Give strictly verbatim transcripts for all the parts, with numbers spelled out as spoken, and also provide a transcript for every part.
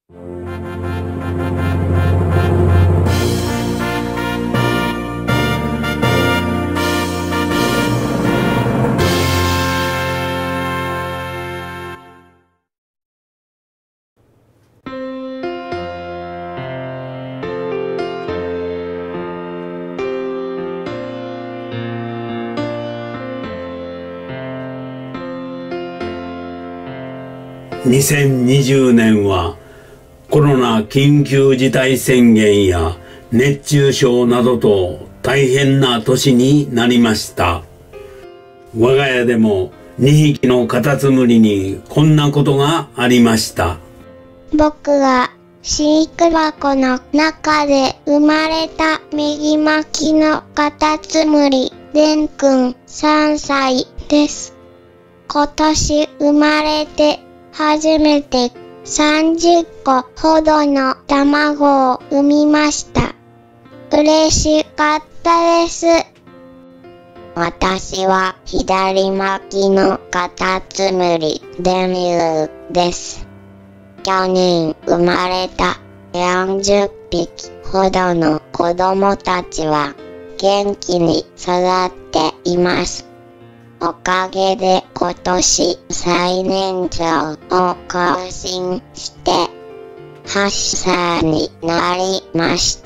にせんにじゅうねんはコロナ緊急事態宣言や熱中症などと大変な年になりました。我が家でもにひきのカタツムリにこんなことがありました。 僕が飼育箱の中で生まれた右巻きのカタツムリ、デンくんさんさいです。今年生まれて初めてさんじゅっこほどの卵を産みました。嬉しかったです。私は左巻きのカタツムリデミューです。去年生まれたよんじゅっぴきほどの子供たちは元気に育っています。おかげで今年最年長を更新してはっさいになりました。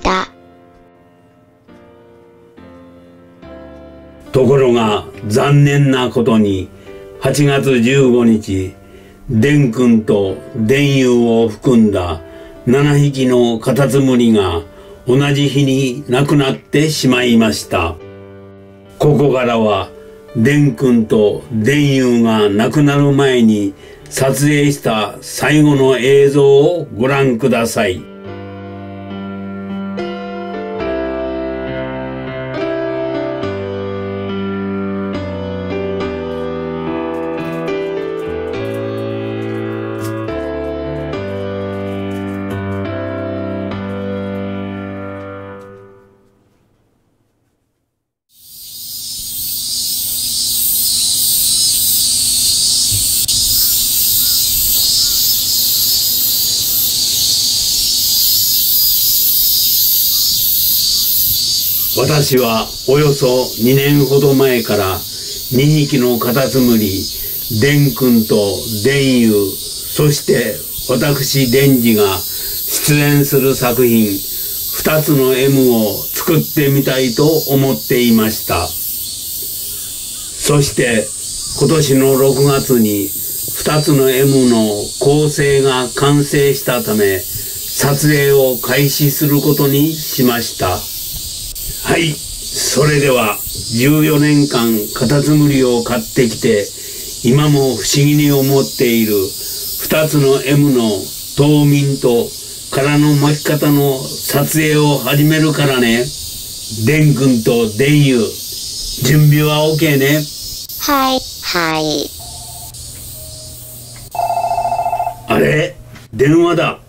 ところが残念なことにはちがつじゅうごにち、デンくんとデンユーを含んだななひきのカタツムリが同じ日に亡くなってしまいました。ここからはデンくんとデンユーが亡くなる前に撮影した最後の映像をご覧ください。私はおよそにねんほど前からにひきのカタツムリ、デンくんとデンユー、そして私デンジが出演する作品ふたつの エム を作ってみたいと思っていました。そして今年のろくがつにふたつの エム の構成が完成したため撮影を開始することにしました。はい、それではじゅうよねんかんカタツムリを買ってきて今も不思議に思っているふたつの エム の冬眠と殻の巻き方の撮影を始めるからね。デンくんとデンユー、準備は オーケー ね。 はいはい。 あれ、電話だ。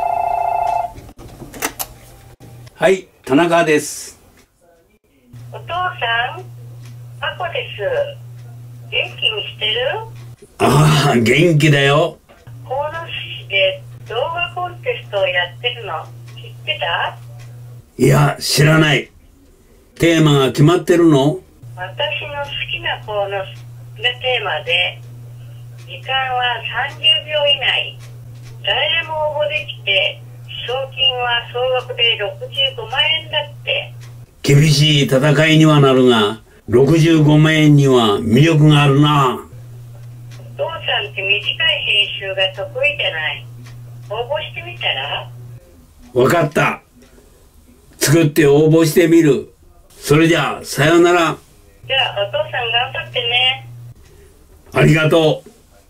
はい、田中です。 お父さん、あこです。元気にしてる？ ああ、元気だよ。 鴻巣市で動画コンテストをやってるの知ってた？ いや、知らない。テーマが決まってるの？ 私の好きな項のがテーマで、時間はさんじゅうびょう以内。誰でも応募できて、賞金は総額でろくじゅうごまんえんだって。 厳しい戦いにはなるが、ろくじゅうごまんえんには魅力があるな。 お父さんって短い編集が得意じゃない。応募してみたら？ わかった。作って応募してみる。それじゃあ、さよなら。 じゃあ、お父さん頑張ってね。 ありがとう。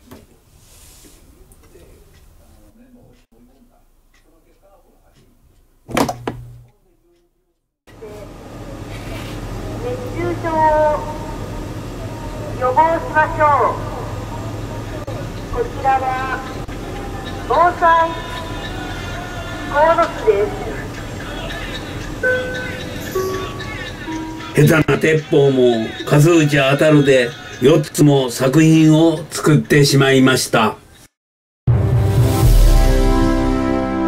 熱中症を予防しましょう。こちらは防災鴻巣です。 下手な鉄砲も数打ち当たるでよっつも作品を作ってしまいました。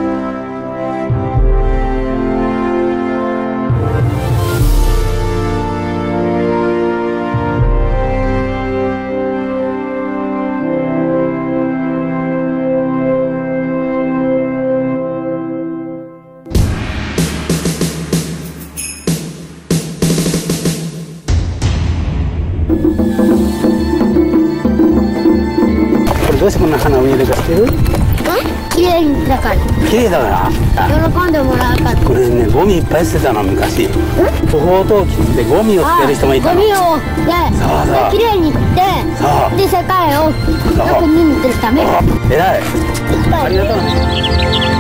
どうしてこんな花植えるか知ってる？ 綺麗だから。 綺麗だから。 喜んでもらうから。 これね、ゴミいっぱい捨てたの昔。不法投棄でゴミを捨てる人もいたの。 ゴミをで、綺麗にして、で世界をよく見に行ってるため。 偉い。ありがとうね。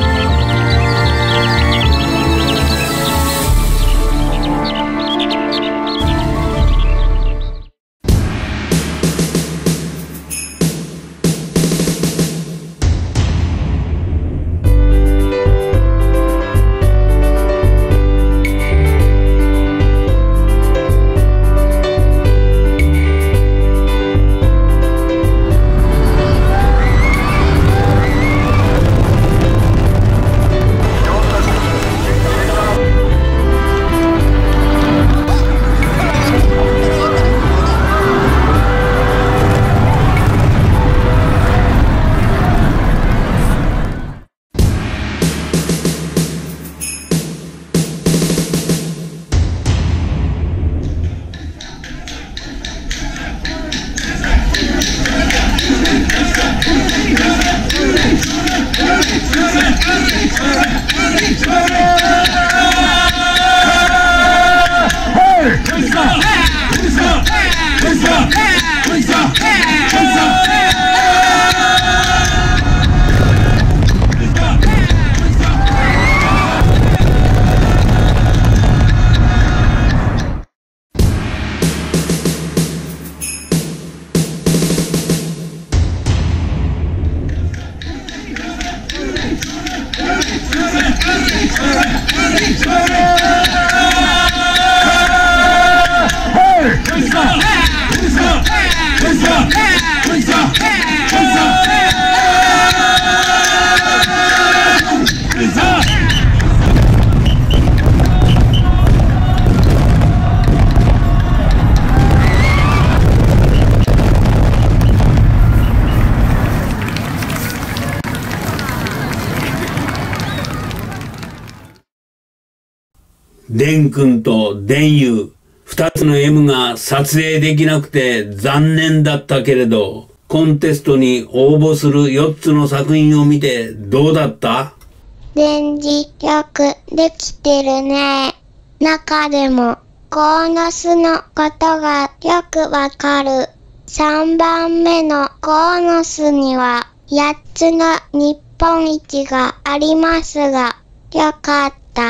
デン君とデンユ二つの エム が撮影できなくて残念だったけれど、コンテストに応募するよっつの作品を見てどうだった？ デンジよくできてるね。中でもコーノスのことがよくわかる。さんばんめのコーノスにはやっつの日本一がありますが、よかった。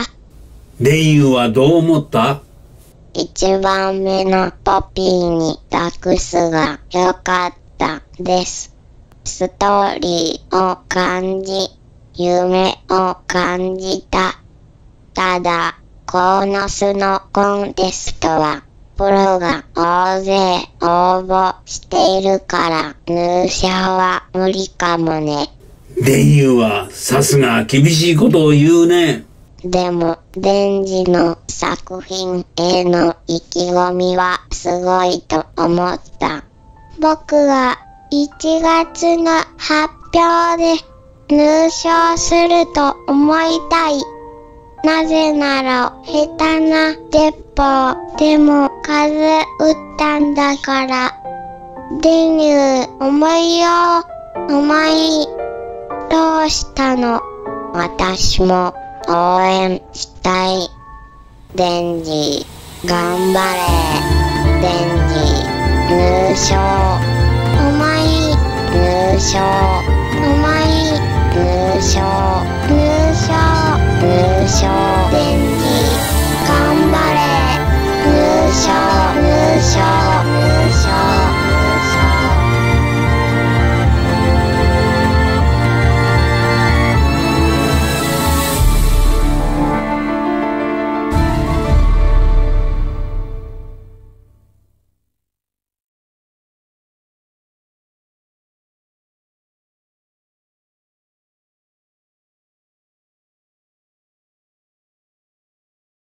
デンユはどう思った？ いちばんめのポピーに託すがよかったです。ストーリーを感じ、夢を感じた。ただ、コーノスのコンテストはプロが大勢応募しているから入社は無理かもね。 デンユはさすが厳しいことを言うね。 でも、デンジの作品への意気込みはすごいと思った。僕がいちがつの発表で入賞すると思いたい。なぜなら、下手な鉄砲でも数打ったんだから。デンユ思いよう、思い通したの。私も応援したい。デンジ、頑張れ。デンジ、入賞。お前、入賞。お前、入賞。入賞。入賞。デン